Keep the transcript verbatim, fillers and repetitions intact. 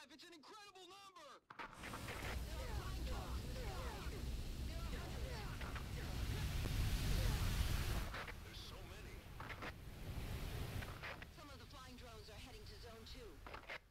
five! It's an incredible number! There are flying drones in the sky. There are hundreds. There's so many. Some of the flying drones are heading to Zone two.